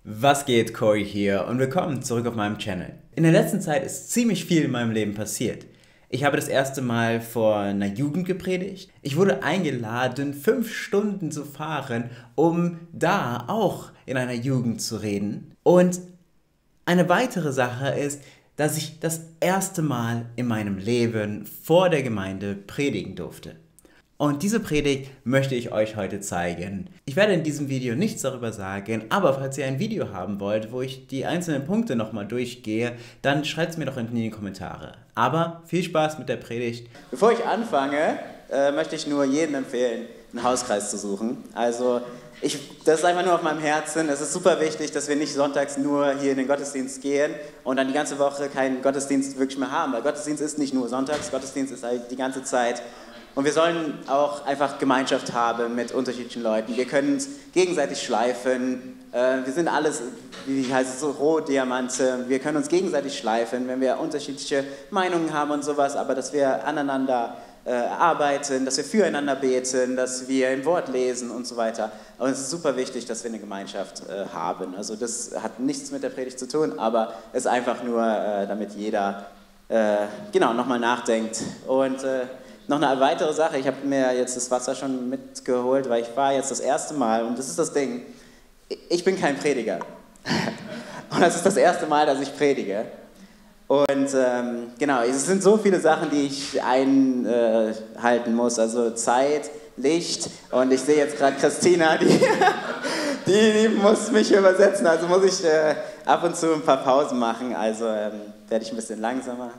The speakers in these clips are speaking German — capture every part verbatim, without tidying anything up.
Was geht, Cory hier und willkommen zurück auf meinem Channel. In der letzten Zeit ist ziemlich viel in meinem Leben passiert. Ich habe das erste Mal vor einer Jugend gepredigt. Ich wurde eingeladen, fünf Stunden zu fahren, um da auch in einer Jugend zu reden. Und eine weitere Sache ist, dass ich das erste Mal in meinem Leben vor der Gemeinde predigen durfte. Und diese Predigt möchte ich euch heute zeigen. Ich werde in diesem Video nichts darüber sagen, aber falls ihr ein Video haben wollt, wo ich die einzelnen Punkte nochmal durchgehe, dann schreibt es mir doch in die Kommentare. Aber viel Spaß mit der Predigt. Bevor ich anfange, äh, möchte ich nur jedem empfehlen, einen Hauskreis zu suchen. Also ich, das ist einfach nur auf meinem Herzen. Es ist super wichtig, dass wir nicht sonntags nur hier in den Gottesdienst gehen und dann die ganze Woche keinen Gottesdienst wirklich mehr haben. Weil Gottesdienst ist nicht nur sonntags, Gottesdienst ist halt die ganze Zeit. Und wir sollen auch einfach Gemeinschaft haben mit unterschiedlichen Leuten. Wir können uns gegenseitig schleifen. Wir sind alles, wie heißt es so, Rohdiamante. Wir können uns gegenseitig schleifen, wenn wir unterschiedliche Meinungen haben und sowas, aber dass wir aneinander äh, arbeiten, dass wir füreinander beten, dass wir im Wort lesen und so weiter. Und es ist super wichtig, dass wir eine Gemeinschaft äh, haben. Also das hat nichts mit der Predigt zu tun, aber es ist einfach nur, äh, damit jeder äh, genau nochmal nachdenkt. Und äh, noch eine weitere Sache, ich habe mir jetzt das Wasser schon mitgeholt, weil ich war jetzt das erste Mal, und das ist das Ding, ich bin kein Prediger. Und das ist das erste Mal, dass ich predige. Und ähm, genau, es sind so viele Sachen, die ich einhalten muss, also Zeit, Licht, und ich sehe jetzt gerade Christina, die, die, die muss mich übersetzen, also muss ich äh, ab und zu ein paar Pausen machen, also ähm, werde ich ein bisschen langsamer.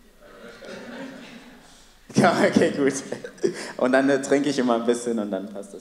Ja, okay, gut. Und dann äh, trinke ich immer ein bisschen und dann passt das.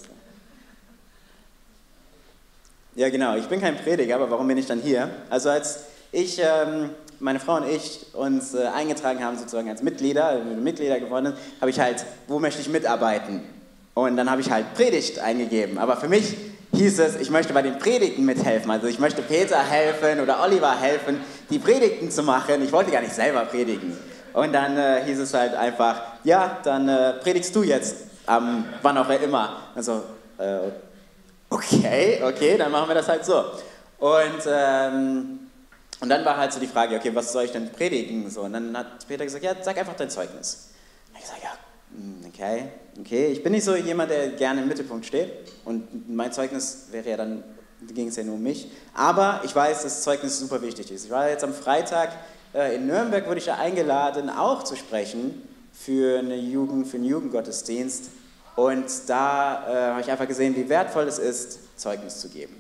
Ja, genau, ich bin kein Prediger, aber warum bin ich dann hier? Also als ich, ähm, meine Frau und ich uns äh, eingetragen haben sozusagen als Mitglieder, äh, Mitglieder geworden sind, habe ich halt, wo möchte ich mitarbeiten? Und dann habe ich halt Predigt eingegeben. Aber für mich hieß es, ich möchte bei den Predigten mithelfen. Also ich möchte Peter helfen oder Oliver helfen, die Predigten zu machen. Ich wollte gar nicht selber predigen. Und dann äh, hieß es halt einfach, ja, dann äh, predigst du jetzt, ähm, wann auch immer. Also, äh, okay, okay, dann machen wir das halt so. Und, ähm, und dann war halt so die Frage, okay, was soll ich denn predigen? So, und dann hat Peter gesagt, ja, sag einfach dein Zeugnis. Und ich gesagt, ja, okay, okay. Ich bin nicht so jemand, der gerne im Mittelpunkt steht. Und mein Zeugnis wäre ja dann, ging es ja nur um mich. Aber ich weiß, dass das Zeugnis super wichtig ist. Ich war jetzt am Freitag in Nürnberg, wurde ich da eingeladen, auch zu sprechen für, eine Jugend, für einen Jugendgottesdienst. Und da äh, habe ich einfach gesehen, wie wertvoll es ist, Zeugnis zu geben.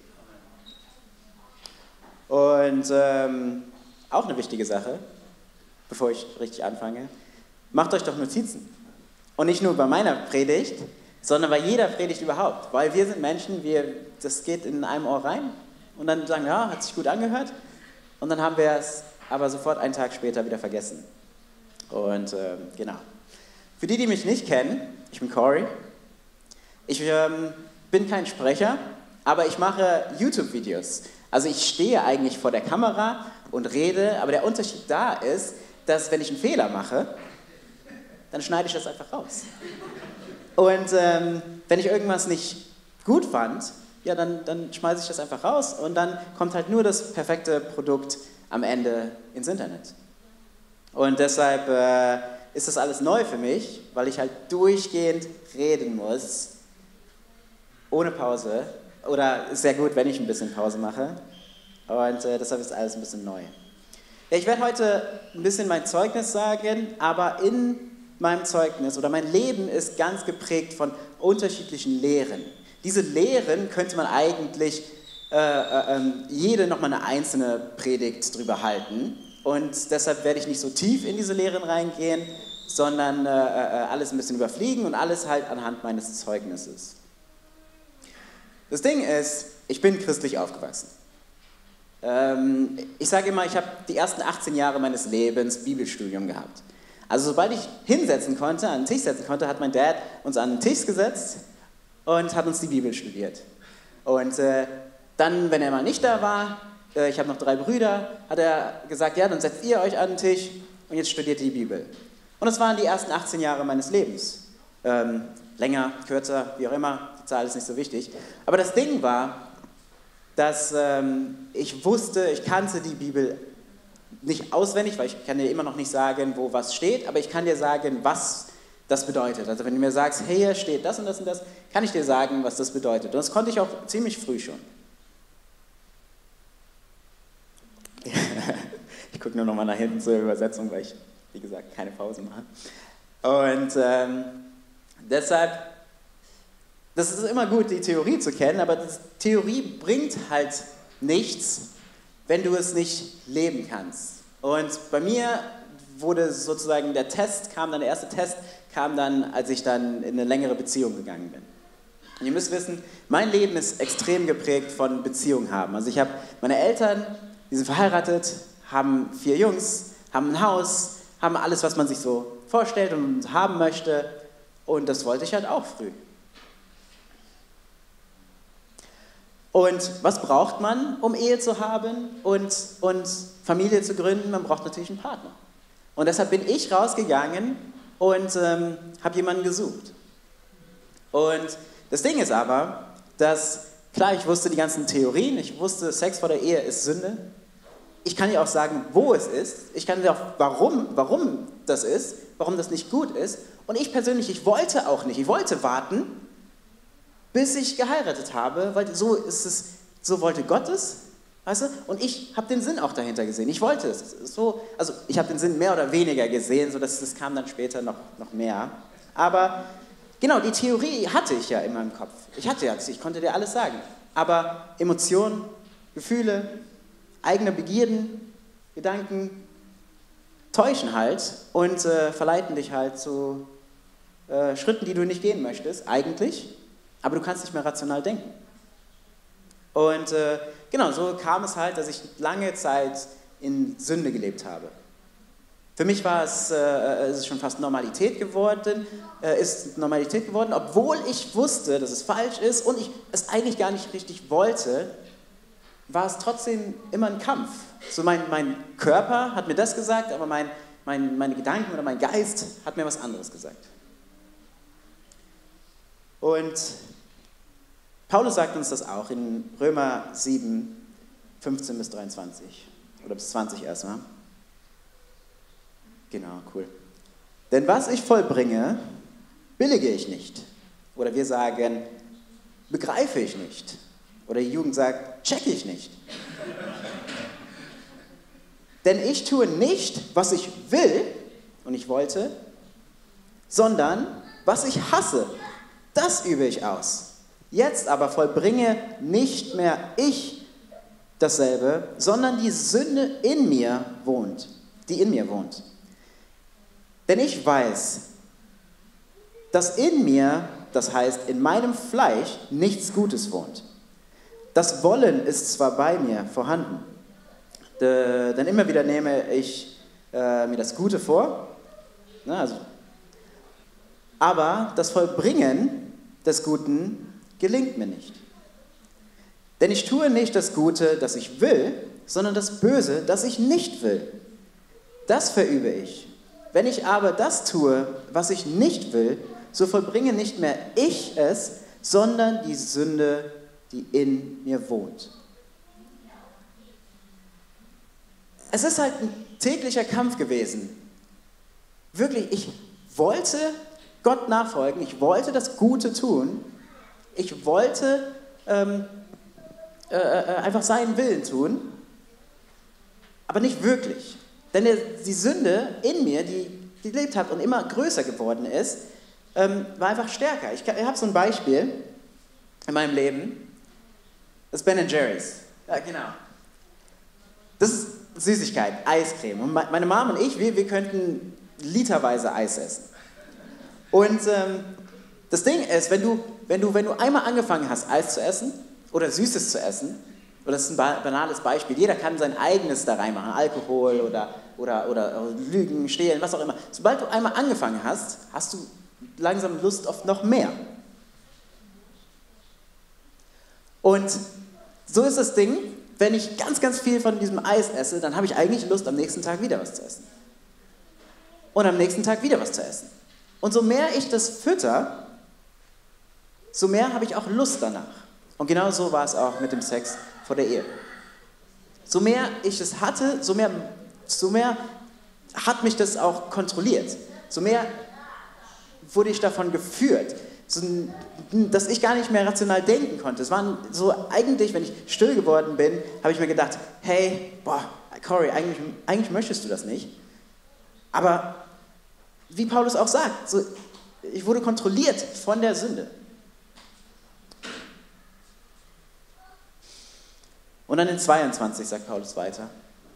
Und ähm, auch eine wichtige Sache, bevor ich richtig anfange, macht euch doch Notizen. Und nicht nur bei meiner Predigt, sondern bei jeder Predigt überhaupt. Weil wir sind Menschen, wir, das geht in einem Ohr rein und dann sagen wir, ja, hat sich gut angehört. Und dann haben wir es aber sofort einen Tag später wieder vergessen. Und ähm, genau. Für die, die mich nicht kennen, ich bin Cory. Ich ähm, bin kein Sprecher, aber ich mache YouTube-Videos. Also ich stehe eigentlich vor der Kamera und rede, aber der Unterschied da ist, dass wenn ich einen Fehler mache, dann schneide ich das einfach raus. Und ähm, wenn ich irgendwas nicht gut fand, ja, dann, dann schmeiße ich das einfach raus und dann kommt halt nur das perfekte Produkt am Ende ins Internet. Und deshalb äh, ist das alles neu für mich, weil ich halt durchgehend reden muss, ohne Pause. Oder ist sehr gut, wenn ich ein bisschen Pause mache. Und äh, deshalb ist alles ein bisschen neu. Ja, ich werde heute ein bisschen mein Zeugnis sagen, aber in meinem Zeugnis oder mein Leben ist ganz geprägt von unterschiedlichen Lehren. Diese Lehren könnte man eigentlich Äh, äh, jede nochmal eine einzelne Predigt drüber halten und deshalb werde ich nicht so tief in diese Lehren reingehen, sondern äh, äh, alles ein bisschen überfliegen und alles halt anhand meines Zeugnisses. Das Ding ist, ich bin christlich aufgewachsen. Ähm, ich sage immer, ich habe die ersten achtzehn Jahre meines Lebens Bibelstudium gehabt. Also sobald ich hinsetzen konnte, an den Tisch setzen konnte, hat mein Dad uns an den Tisch gesetzt und hat uns die Bibel studiert. Und äh, Dann, wenn er mal nicht da war, äh, ich habe noch drei Brüder, hat er gesagt, ja, dann setzt ihr euch an den Tisch und jetzt studiert ihr die Bibel. Und das waren die ersten achtzehn Jahre meines Lebens. Ähm, länger, kürzer, wie auch immer, die Zahl ist nicht so wichtig. Aber das Ding war, dass ähm, ich wusste, ich kannte die Bibel nicht auswendig, weil ich kann dir immer noch nicht sagen, wo was steht, aber ich kann dir sagen, was das bedeutet. Also wenn du mir sagst, hey, hier steht das und das und das, kann ich dir sagen, was das bedeutet. Und das konnte ich auch ziemlich früh schon. Ich gucke nur noch mal nach hinten zur Übersetzung, weil ich, wie gesagt, keine Pause mache. Und ähm, deshalb, das ist immer gut, die Theorie zu kennen, aber die Theorie bringt halt nichts, wenn du es nicht leben kannst. Und bei mir wurde sozusagen der Test, kam dann, der erste Test kam dann, als ich dann in eine längere Beziehung gegangen bin. Und ihr müsst wissen, mein Leben ist extrem geprägt von Beziehungen haben. Also ich habe meine Eltern, die sind verheiratet, haben vier Jungs, haben ein Haus, haben alles, was man sich so vorstellt und haben möchte. Und das wollte ich halt auch früh. Und was braucht man, um Ehe zu haben und, und Familie zu gründen? Man braucht natürlich einen Partner. Und deshalb bin ich rausgegangen und ähm, habe jemanden gesucht. Und das Ding ist aber, dass, klar, ich wusste die ganzen Theorien, ich wusste, Sex vor der Ehe ist Sünde. Ich kann dir auch sagen, wo es ist. Ich kann dir auch, warum, warum das ist, warum das nicht gut ist. Und ich persönlich, ich wollte auch nicht, ich wollte warten, bis ich geheiratet habe, weil so ist es, so wollte Gott es, weißt du? Und ich habe den Sinn auch dahinter gesehen. Ich wollte es. So, also ich habe den Sinn mehr oder weniger gesehen, so dass das kam dann später noch, noch mehr. Aber genau, die Theorie hatte ich ja in meinem Kopf. Ich hatte ja, ich konnte dir alles sagen. Aber Emotionen, Gefühle, eigene Begierden, Gedanken täuschen halt und äh, verleiten dich halt zu äh, Schritten, die du nicht gehen möchtest, eigentlich. Aber du kannst nicht mehr rational denken. Und äh, genau, so kam es halt, dass ich lange Zeit in Sünde gelebt habe. Für mich war es, äh, es ist schon fast Normalität geworden, äh, ist Normalität geworden, obwohl ich wusste, dass es falsch ist und ich es eigentlich gar nicht richtig wollte, war es trotzdem immer ein Kampf. So mein, mein Körper hat mir das gesagt, aber mein, mein, meine Gedanken oder mein Geist hat mir was anderes gesagt. Und Paulus sagt uns das auch in Römer sieben, fünfzehn bis dreiundzwanzig. Oder bis zwanzig erstmal. Genau, cool. Denn was ich vollbringe, billige ich nicht. Oder wir sagen, begreife ich nicht. Oder die Jugend sagt, checke ich nicht. Denn ich tue nicht, was ich will und ich wollte, sondern was ich hasse, das übe ich aus. Jetzt aber vollbringe nicht mehr ich dasselbe, sondern die Sünde in mir wohnt, die in mir wohnt. Denn ich weiß, dass in mir, das heißt in meinem Fleisch, nichts Gutes wohnt. Das Wollen ist zwar bei mir vorhanden, denn immer wieder nehme ich äh, mir das Gute vor, ne, also, aber das Vollbringen des Guten gelingt mir nicht. Denn ich tue nicht das Gute, das ich will, sondern das Böse, das ich nicht will. Das verübe ich. Wenn ich aber das tue, was ich nicht will, so vollbringe nicht mehr ich es, sondern die Sünde, die in mir wohnt. Es ist halt ein täglicher Kampf gewesen. Wirklich, ich wollte Gott nachfolgen, ich wollte das Gute tun, ich wollte ähm, äh, äh, einfach seinen Willen tun, aber nicht wirklich. Denn der, die Sünde in mir, die, die gelebt hat und immer größer geworden ist, ähm, war einfach stärker. Ich, ich habe so ein Beispiel in meinem Leben, das ist Ben and Jerry's. Ja, genau. Das ist Süßigkeit, Eiscreme. Und meine Mom und ich, wir, wir könnten literweise Eis essen. Und ähm, das Ding ist, wenn du, wenn, du, wenn du einmal angefangen hast, Eis zu essen oder Süßes zu essen, oder das ist ein banales Beispiel, jeder kann sein eigenes da reinmachen, Alkohol oder, oder, oder Lügen, Stehlen, was auch immer. Sobald du einmal angefangen hast, hast du langsam Lust auf noch mehr. Und so ist das Ding, wenn ich ganz, ganz viel von diesem Eis esse, dann habe ich eigentlich Lust, am nächsten Tag wieder was zu essen. Und am nächsten Tag wieder was zu essen. Und so mehr ich das fütter, so mehr habe ich auch Lust danach. Und genau so war es auch mit dem Sex vor der Ehe. So mehr ich es hatte, so mehr, so mehr hat mich das auch kontrolliert. So mehr wurde ich davon geführt, so, dass ich gar nicht mehr rational denken konnte. Es waren so, eigentlich, wenn ich still geworden bin, habe ich mir gedacht, hey, boah, Corey, eigentlich, eigentlich möchtest du das nicht. Aber wie Paulus auch sagt, so, ich wurde kontrolliert von der Sünde. Und dann in zweiundzwanzig sagt Paulus weiter.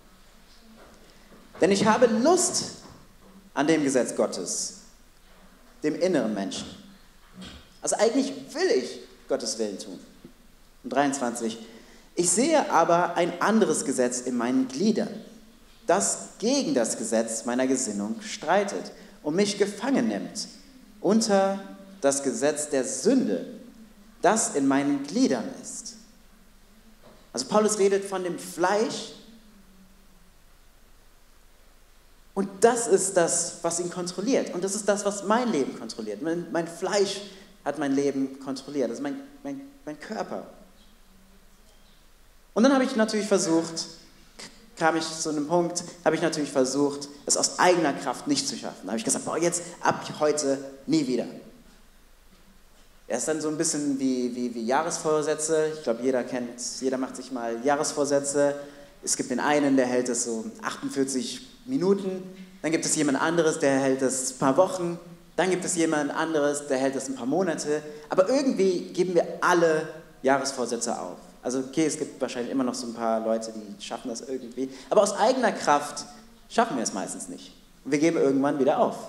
Denn ich habe Lust an dem Gesetz Gottes, dem inneren Menschen. Also eigentlich will ich Gottes Willen tun. Und dreiundzwanzig. Ich sehe aber ein anderes Gesetz in meinen Gliedern, das gegen das Gesetz meiner Gesinnung streitet und mich gefangen nimmt unter das Gesetz der Sünde, das in meinen Gliedern ist. Also Paulus redet von dem Fleisch und das ist das, was ihn kontrolliert und das ist das, was mein Leben kontrolliert. Mein, mein Fleisch hat mein Leben kontrolliert, das ist mein, mein, mein Körper. Und dann habe ich natürlich versucht, kam ich zu einem Punkt, habe ich natürlich versucht, es aus eigener Kraft nicht zu schaffen. Da habe ich gesagt, boah, jetzt ab heute nie wieder. Er ist dann so ein bisschen wie, wie, wie Jahresvorsätze. Ich glaube, jeder kennt, jeder macht sich mal Jahresvorsätze. Es gibt den einen, der hält es so achtundvierzig Minuten. Dann gibt es jemand anderes, der hält es ein paar Wochen. Dann gibt es jemand anderes, der hält es ein paar Monate. Aber irgendwie geben wir alle Jahresvorsätze auf. Also okay, es gibt wahrscheinlich immer noch so ein paar Leute, die schaffen das irgendwie. Aber aus eigener Kraft schaffen wir es meistens nicht. Und wir geben irgendwann wieder auf.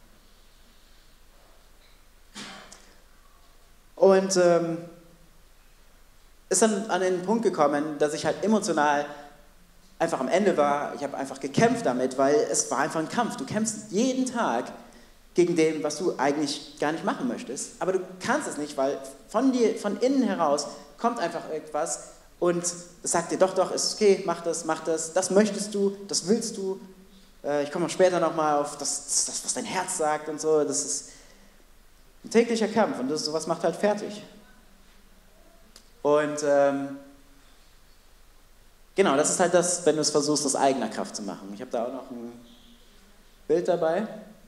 Und ähm, ist dann an den Punkt gekommen, dass ich halt emotional einfach am Ende war. Ich habe einfach gekämpft damit, weil es war einfach ein Kampf. Du kämpfst jeden Tag gegen dem, was du eigentlich gar nicht machen möchtest. Aber du kannst es nicht, weil von dir, von innen heraus kommt einfach irgendwas und es sagt dir, doch, doch, ist okay, mach das, mach das, das möchtest du, das willst du. Äh, ich komme auch später nochmal auf das, das, was dein Herz sagt und so. Das ist ein täglicher Kampf und das, sowas macht halt fertig. Und ähm, genau, das ist halt das, wenn du es versuchst, aus eigener Kraft zu machen. Ich habe da auch noch ein Bild dabei.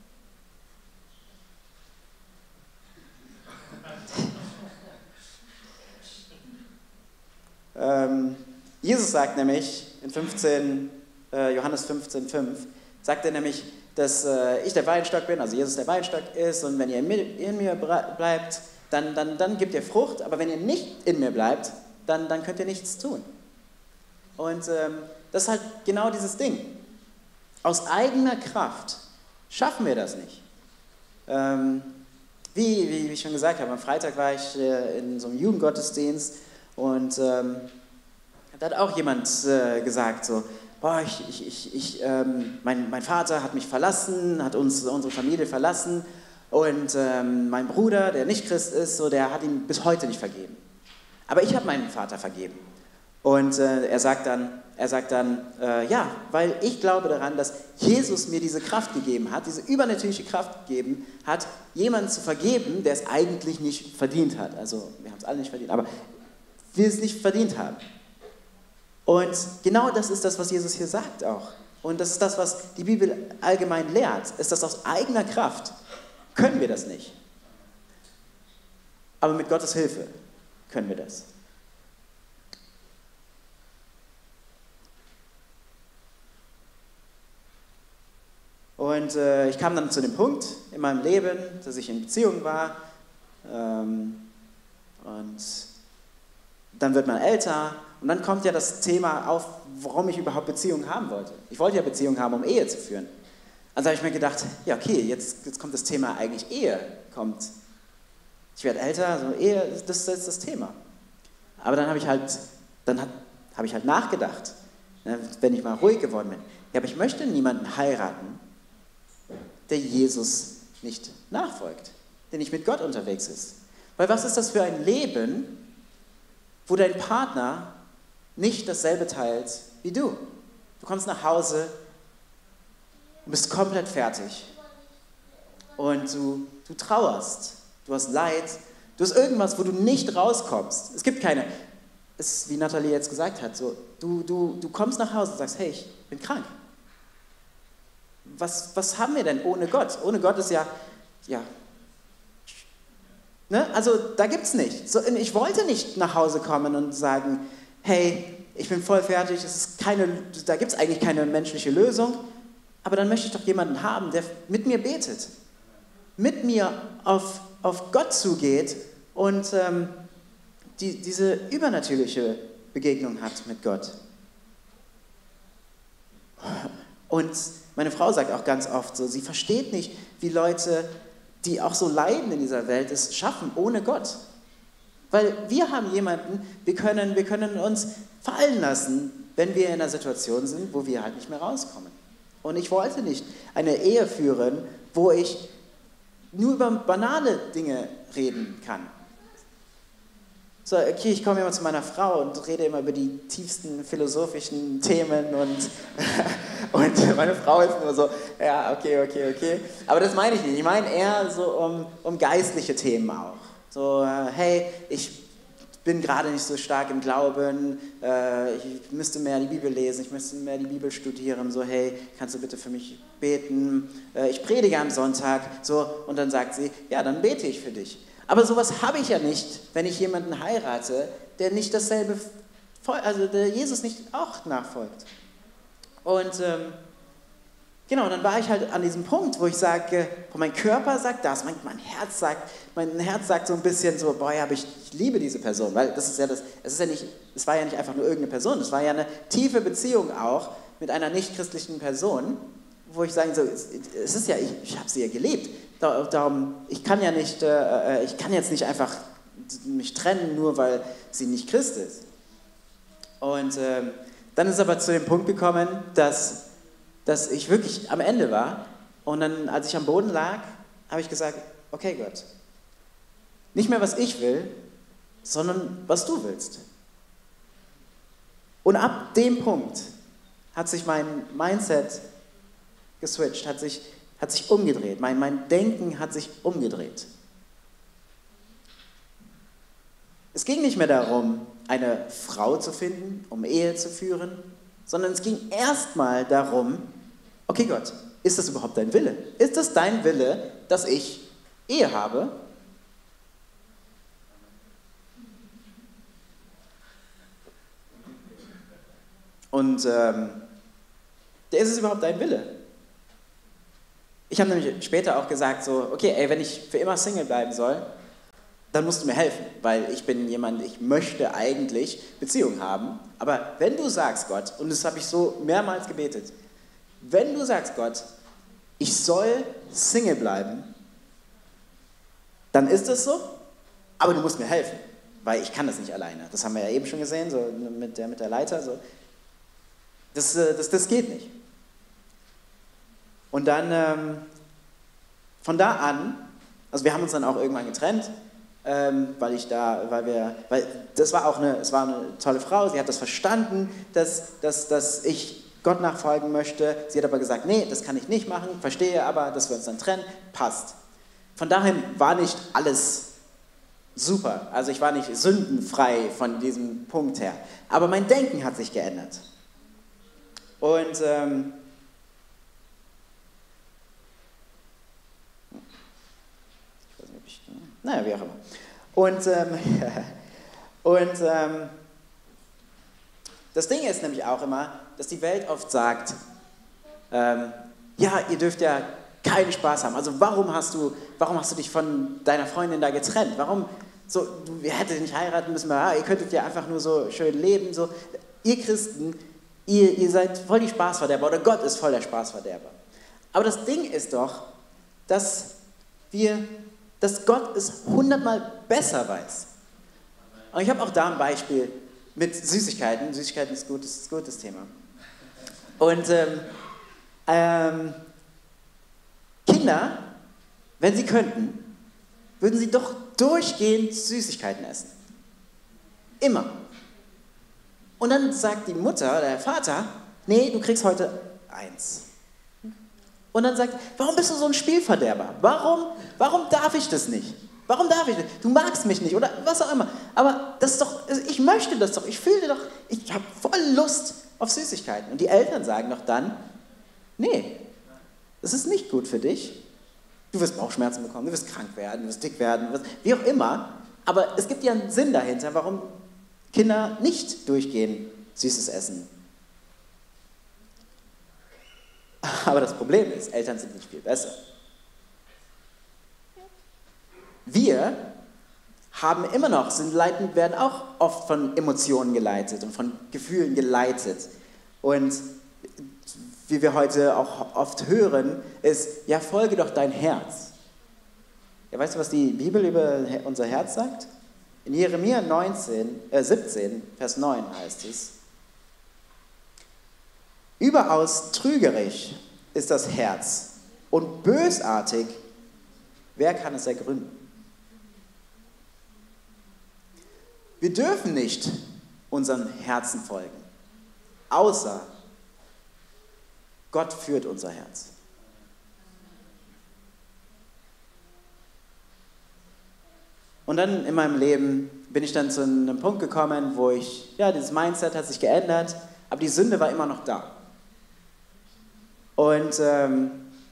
ähm, Jesus sagt nämlich in fünfzehn, äh, Johannes fünfzehn, fünf, sagt er nämlich, dass äh, ich der Weinstock bin, also Jesus der Weinstock ist und wenn ihr in mir, in mir bleibt, dann, dann, dann gebt ihr Frucht, aber wenn ihr nicht in mir bleibt, dann, dann könnt ihr nichts tun. Und ähm, das ist halt genau dieses Ding. Aus eigener Kraft schaffen wir das nicht. Ähm, wie, wie, wie ich schon gesagt habe, am Freitag war ich äh, in so einem Jugendgottesdienst und ähm, da hat auch jemand äh, gesagt, so, boah, ich, ich, ich, ich, ähm, mein, mein Vater hat mich verlassen, hat uns, unsere Familie verlassen und ähm, mein Bruder, der nicht Christ ist, so, der hat ihn bis heute nicht vergeben. Aber ich habe meinen Vater vergeben. Und äh, er sagt dann, er sagt dann äh, ja, weil ich glaube daran, dass Jesus mir diese Kraft gegeben hat, diese übernatürliche Kraft gegeben hat, jemanden zu vergeben, der es eigentlich nicht verdient hat. Also wir haben es alle nicht verdient, aber wir es nicht verdient haben. Und genau das ist das, was Jesus hier sagt auch. Und das ist das, was die Bibel allgemein lehrt, ist das aus eigener Kraft. Können wir das nicht. Aber mit Gottes Hilfe können wir das. Und äh, ich kam dann zu dem Punkt in meinem Leben, dass ich in Beziehung war. Ähm, und dann wird man älter. Und dann kommt ja das Thema auf, warum ich überhaupt Beziehungen haben wollte. Ich wollte ja Beziehungen haben, um Ehe zu führen. Also habe ich mir gedacht, ja okay, jetzt, jetzt kommt das Thema eigentlich Ehe. Kommt. Ich werde älter, also Ehe, das, das ist das Thema. Aber dann habe ich halt, dann hat, habe ich halt nachgedacht, ne, wenn ich mal ruhig geworden bin. Ja, aber ich möchte niemanden heiraten, der Jesus nicht nachfolgt, der nicht mit Gott unterwegs ist. Weil was ist das für ein Leben, wo dein Partner nicht dasselbe teilt wie du? Du kommst nach Hause und bist komplett fertig und du, du trauerst, du hast Leid, Du hast irgendwas, wo du nicht rauskommst. Es gibt keine, es ist, wie Nathalie jetzt gesagt hat, so, du, du, du kommst nach Hause und sagst, hey, ich bin krank. Was, was haben wir denn ohne Gott? Ohne Gott ist ja, ja, ne? Also da gibt es nicht. So, ich wollte nicht nach Hause kommen und sagen, hey, ich bin voll fertig, es ist keine, da gibt es eigentlich keine menschliche Lösung, aber dann möchte ich doch jemanden haben, der mit mir betet, mit mir auf, auf Gott zugeht und ähm, die, diese übernatürliche Begegnung hat mit Gott. Und meine Frau sagt auch ganz oft so, sie versteht nicht, wie Leute, die auch so leiden in dieser Welt, es schaffen ohne Gott. Weil wir haben jemanden, wir können, wir können uns fallen lassen, wenn wir in einer Situation sind, wo wir halt nicht mehr rauskommen. Und ich wollte nicht eine Ehe führen, wo ich nur über banale Dinge reden kann. So, okay, ich komme immer zu meiner Frau und rede immer über die tiefsten philosophischen Themen und, und meine Frau ist nur so, ja, okay, okay, okay. Aber das meine ich nicht. Ich meine eher so um, um geistliche Themen auch. So, äh, hey, ich bin gerade nicht so stark im Glauben, äh, ich müsste mehr die Bibel lesen, ich müsste mehr die Bibel studieren, so, hey, kannst du bitte für mich beten? Äh, ich predige am Sonntag, so, und dann sagt sie, ja, dann bete ich für dich. Aber sowas habe ich ja nicht, wenn ich jemanden heirate, der nicht dasselbe, also der Jesus nicht auch nachfolgt. Und ähm, genau, dann war ich halt an diesem Punkt, wo ich sage, boah, mein Körper sagt das, mein, mein Herz sagt, mein Herz sagt so ein bisschen so, boah, ja, aber ich, ich liebe diese Person, weil das ist ja das, es ist ja nicht, es war ja nicht einfach nur irgendeine Person, es war ja eine tiefe Beziehung auch mit einer nicht-christlichen Person, wo ich sage, so, es, es ist ja, ich, ich habe sie ja gelebt. Darum, ich kann ja nicht, äh, ich kann jetzt nicht einfach mich trennen, nur weil sie nicht Christ ist. Und äh, dann ist es aber zu dem Punkt gekommen, dass, dass ich wirklich am Ende war. Und dann, als ich am Boden lag, habe ich gesagt, okay Gott, nicht mehr was ich will, sondern was du willst. Und ab dem Punkt hat sich mein Mindset geswitcht, hat sich hat sich umgedreht. Mein, mein Denken hat sich umgedreht. Es ging nicht mehr darum, eine Frau zu finden, um Ehe zu führen, sondern es ging erstmal darum, okay Gott, ist das überhaupt dein Wille? Ist das dein Wille, dass ich Ehe habe? Und ähm, ist es überhaupt dein Wille? Ich habe nämlich später auch gesagt, so, okay, ey, wenn ich für immer Single bleiben soll, dann musst du mir helfen, weil ich bin jemand, ich möchte eigentlich Beziehungen haben, aber wenn du sagst, Gott, und das habe ich so mehrmals gebetet, wenn du sagst, Gott, ich soll Single bleiben, dann ist das so, aber du musst mir helfen, weil ich kann das nicht alleine. Das haben wir ja eben schon gesehen, so mit der, mit der Leiter, so. Das, das, das geht nicht. Und dann, ähm, von da an, also wir haben uns dann auch irgendwann getrennt, ähm, weil ich da, weil wir, weil das war auch eine, es war eine tolle Frau, sie hat das verstanden, dass, dass, dass ich Gott nachfolgen möchte. Sie hat aber gesagt, nee, das kann ich nicht machen, verstehe aber, dass wir uns dann trennen, passt. Von daher war nicht alles super, also ich war nicht sündenfrei von diesem Punkt her, aber mein Denken hat sich geändert. Und ähm, naja, wie auch immer. Und, ähm, und ähm, das Ding ist nämlich auch immer, dass die Welt oft sagt, ähm, ja, ihr dürft ja keinen Spaß haben. Also warum hast du, warum hast du dich von deiner Freundin da getrennt? Warum, so, du hättet nicht heiraten müssen, aber, ah, ihr könntet ja einfach nur so schön leben. So. Ihr Christen, ihr, ihr seid voll die Spaßverderber oder Gott ist voll der Spaßverderber. Aber das Ding ist doch, dass wir... dass Gott es hundertmal besser weiß. Und ich habe auch da ein Beispiel mit Süßigkeiten. Süßigkeiten ist ein gutes, gutes Thema. Und ähm, ähm, Kinder, wenn sie könnten, würden sie doch durchgehend Süßigkeiten essen. Immer. Und dann sagt die Mutter oder der Vater, nee, du kriegst heute eins. Und dann sagt, warum bist du so ein Spielverderber? Warum, warum darf ich das nicht? Warum darf ich nicht? Du magst mich nicht oder was auch immer. Aber das ist doch, ich möchte das doch, ich fühle doch, ich habe voll Lust auf Süßigkeiten. Und die Eltern sagen doch dann, nee, das ist nicht gut für dich. Du wirst Bauchschmerzen bekommen, du wirst krank werden, du wirst dick werden, du wirst, wie auch immer. Aber es gibt ja einen Sinn dahinter, warum Kinder nicht durchgehend Süßes essen. Aber das Problem ist, Eltern sind nicht viel besser. Wir haben immer noch, sind leiten, werden auch oft von Emotionen geleitet und von Gefühlen geleitet. Und wie wir heute auch oft hören, ist, ja, folge doch dein Herz. Ja, weißt du, was die Bibel über unser Herz sagt? In Jeremia neunzehn, äh siebzehn, Vers neun heißt es, überaus trügerisch ist das Herz und bösartig, wer kann es ergründen? Wir dürfen nicht unserem Herzen folgen, außer Gott führt unser Herz. Und dann in meinem Leben bin ich dann zu einem Punkt gekommen, wo ich, ja, dieses Mindset hat sich geändert, aber die Sünde war immer noch da. Und ähm,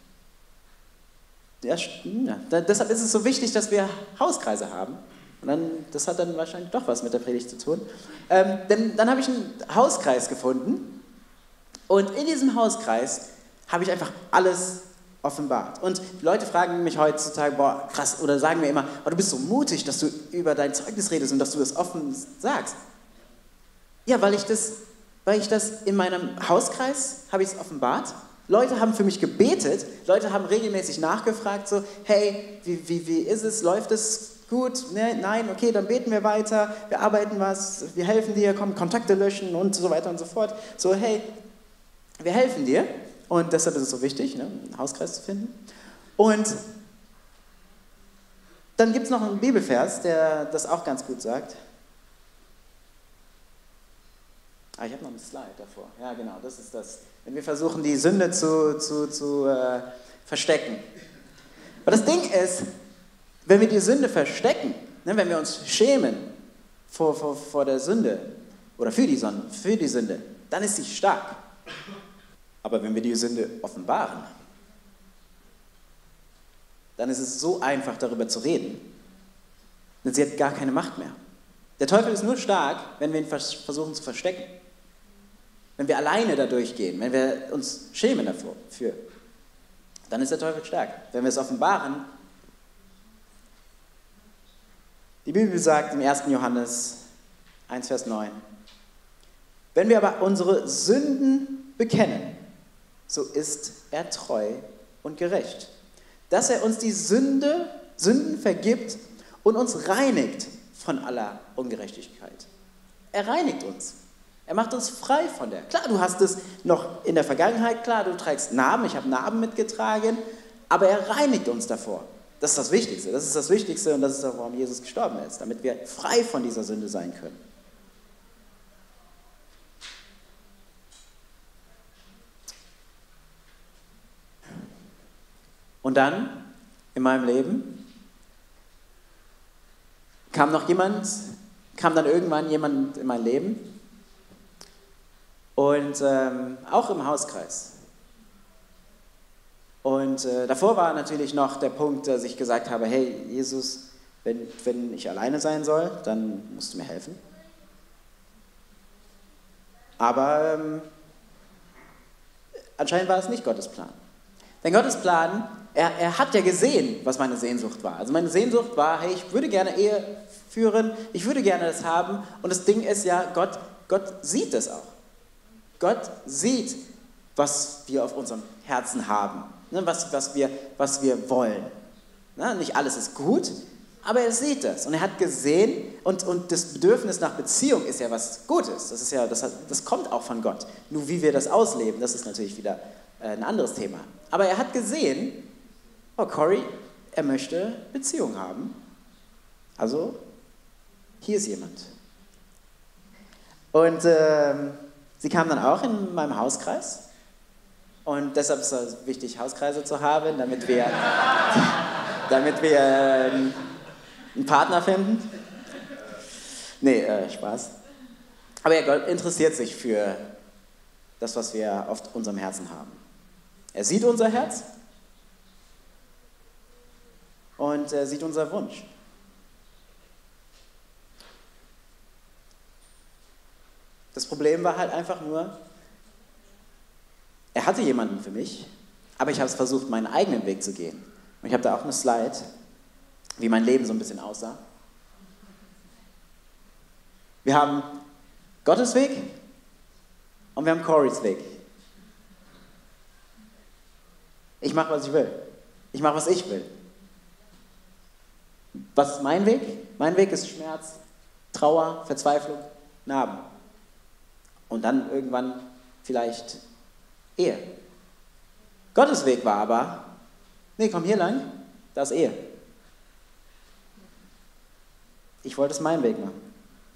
ja, ja, deshalb ist es so wichtig, dass wir Hauskreise haben. Und dann, das hat dann wahrscheinlich doch was mit der Predigt zu tun. Ähm, denn dann habe ich einen Hauskreis gefunden und in diesem Hauskreis habe ich einfach alles offenbart. Und Leute fragen mich heutzutage, boah, krass, oder sagen mir immer, oh, du bist so mutig, dass du über dein Zeugnis redest und dass du das offen sagst. Ja, weil ich das, weil ich das in meinem Hauskreis habe ich es offenbart. Leute haben für mich gebetet, Leute haben regelmäßig nachgefragt, so, hey, wie, wie, wie ist es, läuft es gut? Nee, nein, okay, dann beten wir weiter, wir arbeiten was, wir helfen dir, komm, Kontakte löschen und so weiter und so fort. So, hey, wir helfen dir. Und deshalb ist es so wichtig, ne, einen Hauskreis zu finden. Und dann gibt es noch einen Bibelvers, der das auch ganz gut sagt. Ah, ich habe noch einen Slide davor. Ja, genau, das ist das. Wenn wir versuchen, die Sünde zu, zu, zu äh, verstecken. Aber das Ding ist, wenn wir die Sünde verstecken, ne, wenn wir uns schämen vor, vor, vor der Sünde oder für die, Sonne, für die Sünde, dann ist sie stark. Aber wenn wir die Sünde offenbaren, dann ist es so einfach, darüber zu reden, denn sie hat gar keine Macht mehr. Der Teufel ist nur stark, wenn wir ihn versuchen zu verstecken. Wenn wir alleine da durchgehen, wenn wir uns schämen dafür, für, dann ist der Teufel stark. Wenn wir es offenbaren, die Bibel sagt im ersten Johannes eins, Vers neun, wenn wir aber unsere Sünden bekennen, so ist er treu und gerecht, dass er uns die Sünde, Sünden vergibt und uns reinigt von aller Ungerechtigkeit. Er reinigt uns. Er macht uns frei von der. Klar, du hast es noch in der Vergangenheit, klar, du trägst Narben, ich habe Narben mitgetragen, aber er reinigt uns davor. Das ist das Wichtigste, das ist das Wichtigste und das ist auch, warum Jesus gestorben ist, damit wir frei von dieser Sünde sein können. Und dann, in meinem Leben, kam noch jemand, kam dann irgendwann jemand in mein Leben und ähm, auch im Hauskreis. Und äh, davor war natürlich noch der Punkt, dass ich gesagt habe, hey Jesus, wenn, wenn ich alleine sein soll, dann musst du mir helfen. Aber ähm, anscheinend war es nicht Gottes Plan. Denn Gottes Plan, er, er hat ja gesehen, was meine Sehnsucht war. Also meine Sehnsucht war, hey, ich würde gerne Ehe führen, ich würde gerne das haben. Und das Ding ist ja, Gott, Gott sieht es auch. Gott sieht, was wir auf unserem Herzen haben, ne, was, was, wir, was wir wollen. Ne, nicht alles ist gut, aber er sieht das. Und er hat gesehen, und, und das Bedürfnis nach Beziehung ist ja was Gutes. Das, ist ja, das, hat, das kommt auch von Gott. Nur wie wir das ausleben, das ist natürlich wieder ein anderes Thema. Aber er hat gesehen, oh, Cory, er möchte Beziehung haben. Also, hier ist jemand. Und ähm, sie kam dann auch in meinem Hauskreis. Und deshalb ist es wichtig, Hauskreise zu haben, damit wir, damit wir Einen Partner finden? Nee, äh, Spaß. Aber ja, Gott interessiert sich für das, was wir auf unserem Herzen haben. Er sieht unser Herz und er sieht unser Wunsch. Das Problem war halt einfach nur, er hatte jemanden für mich, aber ich habe es versucht, meinen eigenen Weg zu gehen. Und ich habe da auch eine Slide, wie mein Leben so ein bisschen aussah. Wir haben Gottes Weg und wir haben Corys Weg. Ich mache, was ich will. Ich mache, was ich will. Was ist mein Weg? Mein Weg ist Schmerz, Trauer, Verzweiflung, Narben. Und dann irgendwann vielleicht Ehe. Gottes Weg war aber, nee, komm hier lang, da ist Ehe. Ich wollte es meinen Weg machen.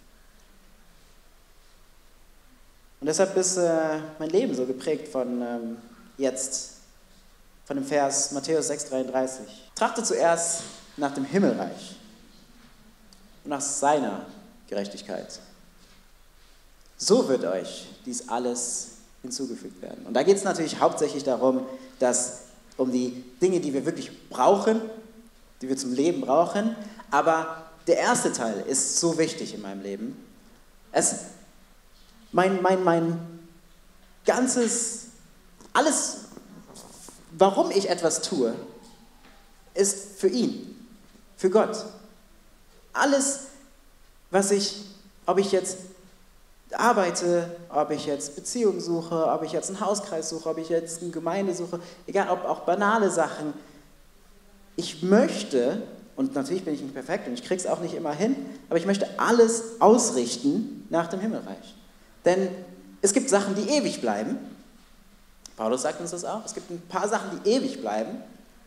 Und deshalb ist äh, mein Leben so geprägt von ähm, jetzt, von dem Vers Matthäus sechs dreiunddreißig. Trachtet zuerst nach dem Himmelreich und nach seiner Gerechtigkeit. So wird euch dies alles hinzugefügt werden. Und da geht es natürlich hauptsächlich darum, dass um die Dinge, die wir wirklich brauchen, die wir zum Leben brauchen, aber der erste Teil ist so wichtig in meinem Leben. Es, mein, mein, mein ganzes, alles, warum ich etwas tue, ist für ihn, für Gott. Alles, was ich, ob ich jetzt arbeite, ob ich jetzt Beziehungen suche, ob ich jetzt einen Hauskreis suche, ob ich jetzt eine Gemeinde suche, egal, ob auch banale Sachen. Ich möchte, und natürlich bin ich nicht perfekt und ich kriege es auch nicht immer hin, aber ich möchte alles ausrichten nach dem Himmelreich. Denn es gibt Sachen, die ewig bleiben. Paulus sagt uns das auch. Es gibt ein paar Sachen, die ewig bleiben.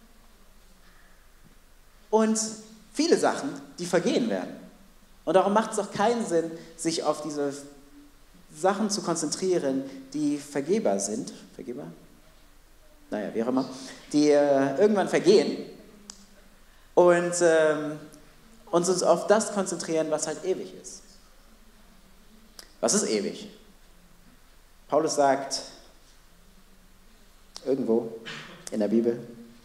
Und viele Sachen, die vergehen werden. Und darum macht es auch keinen Sinn, sich auf diese Sachen zu konzentrieren, die vergebbar sind. Vergebbar? Naja, wie auch immer. Die äh, irgendwann vergehen. Und ähm, uns, uns auf das konzentrieren, was halt ewig ist. Was ist ewig? Paulus sagt, irgendwo in der Bibel,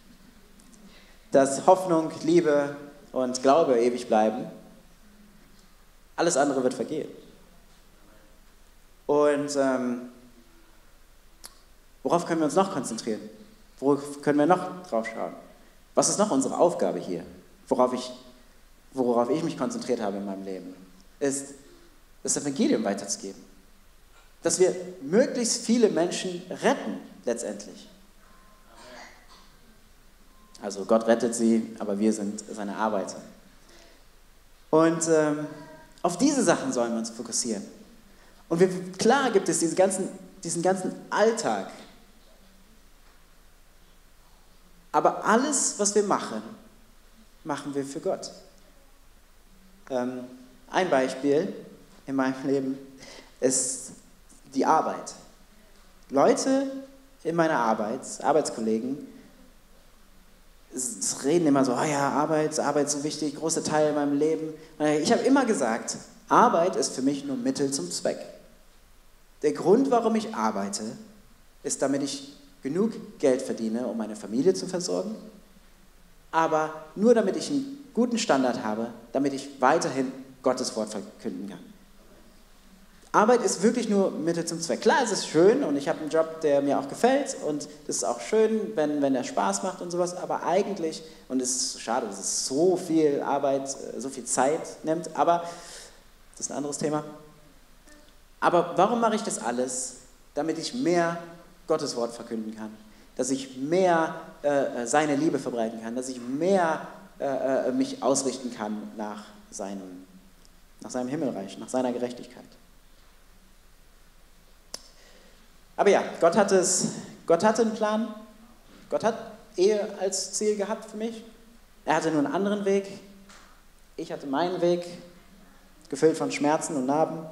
dass Hoffnung, Liebe und Glaube ewig bleiben. Alles andere wird vergehen. Und ähm, worauf können wir uns noch konzentrieren? Worauf können wir noch drauf schauen? Was ist noch unsere Aufgabe hier? Worauf ich, worauf ich mich konzentriert habe in meinem Leben, ist, das Evangelium weiterzugeben. Dass wir möglichst viele Menschen retten, letztendlich. Also Gott rettet sie, aber wir sind seine Arbeiter. Und ähm, auf diese Sachen sollen wir uns fokussieren. Und wir, klar gibt es diesen ganzen, diesen ganzen Alltag. Aber alles, was wir machen, machen wir für Gott. Ähm, ein Beispiel in meinem Leben ist die Arbeit. Leute in meiner Arbeit, Arbeitskollegen, reden immer so, oh ja, Arbeit, Arbeit ist so wichtig, großer Teil in meinem Leben. Ich habe immer gesagt, Arbeit ist für mich nur Mittel zum Zweck. Der Grund, warum ich arbeite, ist, damit ich genug Geld verdiene, um meine Familie zu versorgen, aber nur damit ich einen guten Standard habe, damit ich weiterhin Gottes Wort verkünden kann. Arbeit ist wirklich nur Mittel zum Zweck. Klar, es ist schön und ich habe einen Job, der mir auch gefällt und das ist auch schön, wenn, wenn er Spaß macht und sowas, aber eigentlich, und es ist schade, dass es so viel Arbeit, so viel Zeit nimmt, aber das ist ein anderes Thema. Aber warum mache ich das alles? Damit ich mehr Gottes Wort verkünden kann, dass ich mehr äh, seine Liebe verbreiten kann, dass ich mehr äh, mich ausrichten kann nach seinem, nach seinem Himmelreich, nach seiner Gerechtigkeit. Aber ja, Gott hatte, es, Gott hatte einen Plan. Gott hat Ehe als Ziel gehabt für mich. Er hatte nur einen anderen Weg. Ich hatte meinen Weg, gefüllt von Schmerzen und Narben.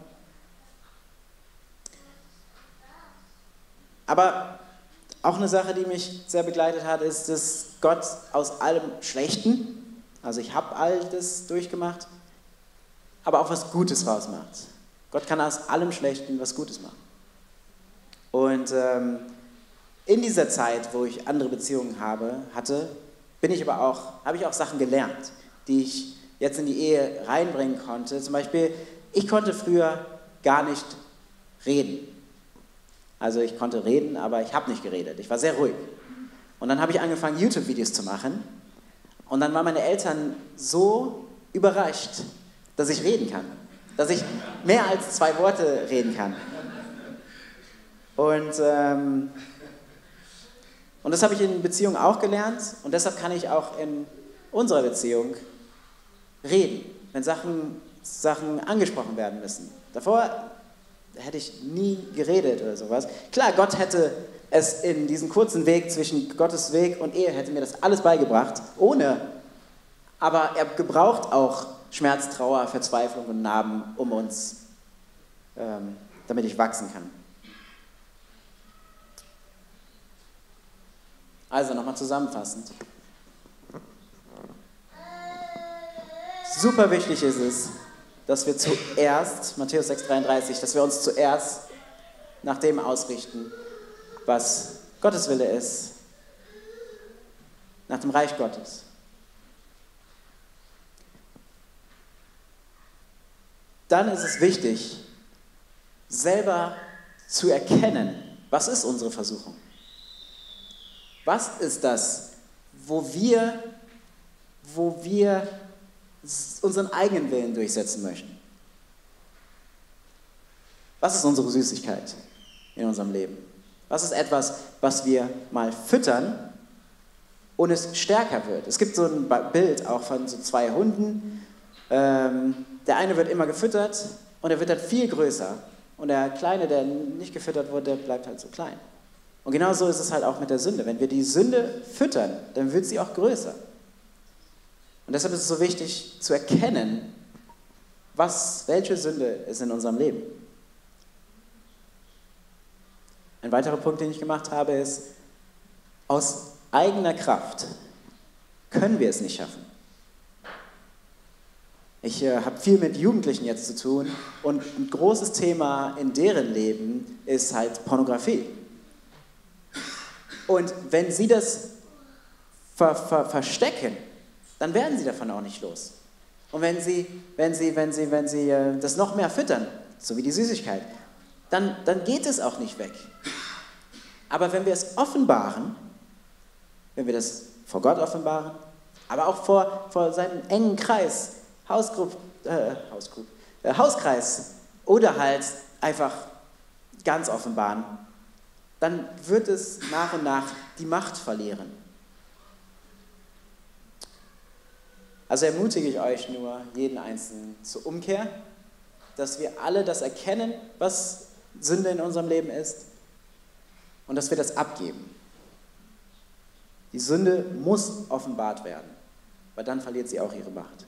Aber auch eine Sache, die mich sehr begleitet hat, ist, dass Gott aus allem Schlechten Also ich habe all das durchgemacht, aber auch was Gutes rausmacht. Gott kann aus allem Schlechten was Gutes machen. Und ähm, in dieser Zeit, wo ich andere Beziehungen habe, hatte, bin ich aber auch, habe ich auch Sachen gelernt, die ich jetzt in die Ehe reinbringen konnte. Zum Beispiel, ich konnte früher gar nicht reden. Also ich konnte reden, aber ich habe nicht geredet. Ich war sehr ruhig. Und dann habe ich angefangen, YouTube-Videos zu machen. Und dann waren meine Eltern so überrascht, dass ich reden kann. Dass ich mehr als zwei Worte reden kann. Und, ähm, und das habe ich in Beziehungen auch gelernt. Und deshalb kann ich auch in unserer Beziehung reden, wenn Sachen, Sachen angesprochen werden müssen. Davor hätte ich nie geredet oder sowas. Klar, Gott hätte es in diesen kurzen Weg zwischen Gottes Weg und Ehe, hätte mir das alles beigebracht, ohne. Aber er gebraucht auch Schmerz, Trauer, Verzweiflung und Narben um uns, ähm, damit ich wachsen kann. Also nochmal zusammenfassend. Super wichtig ist es, dass wir zuerst, Matthäus sechs dreiunddreißig, dass wir uns zuerst nach dem ausrichten, was Gottes Wille ist, nach dem Reich Gottes. Dann ist es wichtig, selber zu erkennen, was ist unsere Versuchung? Was ist das, wo wir, wo wir unseren eigenen Willen durchsetzen möchten? Was ist unsere Süßigkeit in unserem Leben? Was ist etwas, was wir mal füttern und es stärker wird? Es gibt so ein Bild auch von so zwei Hunden. Ähm, der eine wird immer gefüttert und er wird dann viel größer. Und der Kleine, der nicht gefüttert wurde, der bleibt halt so klein. Und genau so ist es halt auch mit der Sünde. Wenn wir die Sünde füttern, dann wird sie auch größer. Und deshalb ist es so wichtig zu erkennen, was, welche Sünde ist in unserem Leben. Ein weiterer Punkt, den ich gemacht habe, ist, aus eigener Kraft können wir es nicht schaffen. Ich äh, habe viel mit Jugendlichen jetzt zu tun und ein großes Thema in deren Leben ist halt Pornografie. Und wenn sie das ver ver verstecken, dann werden sie davon auch nicht los. Und wenn sie, wenn sie, wenn sie, wenn sie äh, das noch mehr füttern, so wie die Süßigkeit, dann, dann geht es auch nicht weg. Aber wenn wir es offenbaren, wenn wir das vor Gott offenbaren, aber auch vor, vor seinem engen Kreis, Hausgrupp, äh, Hausgrupp, äh, Hauskreis oder halt einfach ganz offenbaren, dann wird es nach und nach die Macht verlieren. Also ermutige ich euch nur, jeden Einzelnen zur Umkehr, dass wir alle das erkennen, was Sünde in unserem Leben ist und dass wir das abgeben. Die Sünde muss offenbart werden, weil dann verliert sie auch ihre Macht.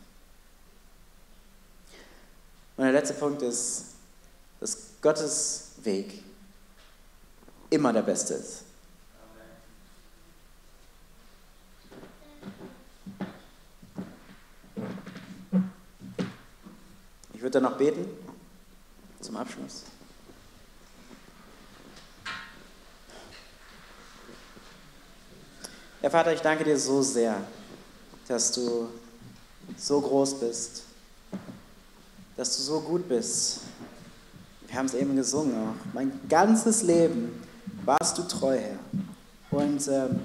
Und der letzte Punkt ist, dass Gottes Weg immer der beste ist. Ich würde dann noch beten zum Abschluss. Ja, Vater, ich danke dir so sehr, dass du so groß bist, dass du so gut bist. Wir haben es eben gesungen auch. Mein ganzes Leben warst du treu, Herr. Und ähm,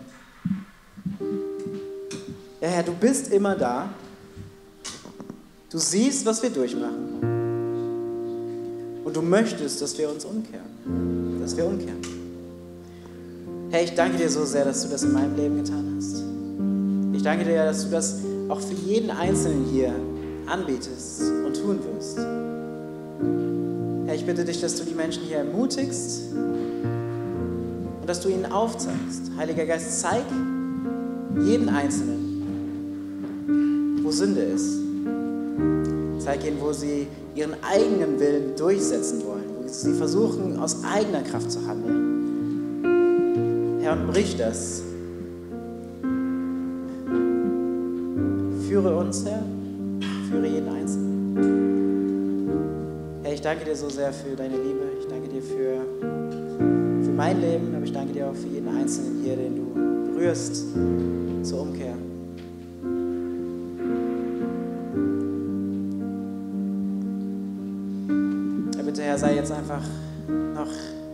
ja, Herr, du bist immer da. Du siehst, was wir durchmachen. Und du möchtest, dass wir uns umkehren. Dass wir umkehren. Herr, ich danke dir so sehr, dass du das in meinem Leben getan hast. Ich danke dir, dass du das auch für jeden Einzelnen hier anbietest und tun wirst. Herr, ich bitte dich, dass du die Menschen hier ermutigst und dass du ihnen aufzeigst. Heiliger Geist, zeig jeden Einzelnen, wo Sünde ist. Zeig ihnen, wo sie ihren eigenen Willen durchsetzen wollen, wo sie versuchen, aus eigener Kraft zu handeln. Herr, und brich das. Führe führe uns, Herr, führe jeden Einzelnen. Herr, ich danke dir so sehr für deine Liebe, ich danke dir für, für mein Leben, aber ich danke dir auch für jeden Einzelnen hier, den du berührst zur Umkehr. Ja, bitte, Herr, sei jetzt einfach noch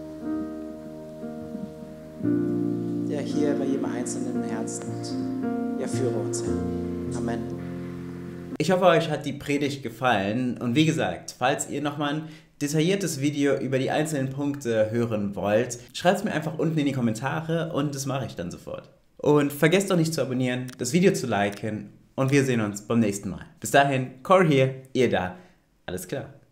ja, hier bei jedem Einzelnen im Herzen und ja, führe uns, Herr. Amen. Ich hoffe, euch hat die Predigt gefallen und wie gesagt, falls ihr nochmal ein detailliertes Video über die einzelnen Punkte hören wollt, schreibt es mir einfach unten in die Kommentare und das mache ich dann sofort. Und vergesst doch nicht zu abonnieren, das Video zu liken und wir sehen uns beim nächsten Mal. Bis dahin, Cor hier, ihr da. Alles klar.